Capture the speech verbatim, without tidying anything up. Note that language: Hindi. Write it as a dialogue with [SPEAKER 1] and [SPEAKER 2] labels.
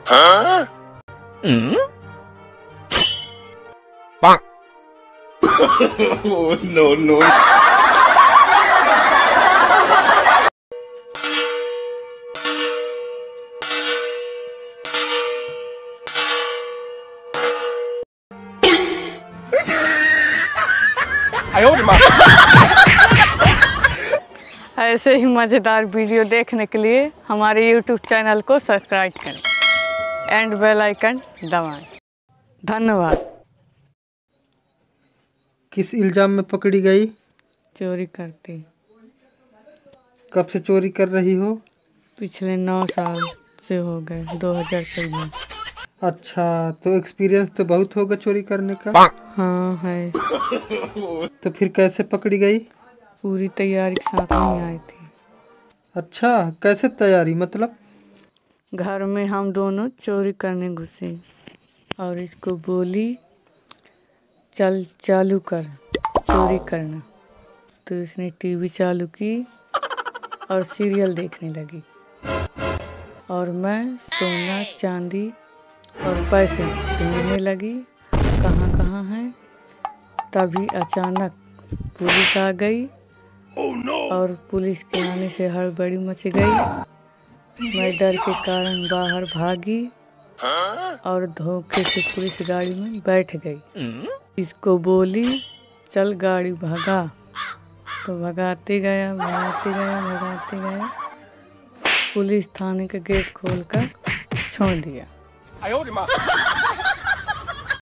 [SPEAKER 1] हाँ? नो नो
[SPEAKER 2] ऐसे ही मज़ेदार वीडियो देखने के लिए हमारे यूट्यूब चैनल को सब्सक्राइब करें एंड बेल आइकन दबाएं। धन्यवाद।
[SPEAKER 3] किस इल्ज़ाम में पकड़ी गई?
[SPEAKER 2] चोरी करती।
[SPEAKER 3] कब से चोरी कर रही हो?
[SPEAKER 2] पिछले नौ साल से हो गए, दो हज़ार चौदह।
[SPEAKER 3] अच्छा, तो एक्सपीरियंस तो बहुत होगा चोरी करने का।
[SPEAKER 2] हाँ है।
[SPEAKER 3] तो फिर कैसे पकड़ी गई?
[SPEAKER 2] पूरी तैयारी के साथ नहीं आई थी।
[SPEAKER 3] अच्छा, कैसे तैयारी मतलब?
[SPEAKER 2] घर में हम दोनों चोरी करने घुसे और इसको बोली चल चालू कर चोरी करना, तो इसने टीवी चालू की और सीरियल देखने लगी और मैं सोना चांदी और पैसे ढूंढने लगी कहाँ कहाँ हैं। तभी अचानक पुलिस आ गई oh, no. और पुलिस के आने से हड़बड़ी मच गई। मैं डर के कारण बाहर भागी और धोखे से पुलिस गाड़ी में बैठ गई। इसको बोली चल गाड़ी भगा, तो भगाते गया भगाते गया भगाते गया पुलिस थाने का गेट खोलकर छोड़ दिया।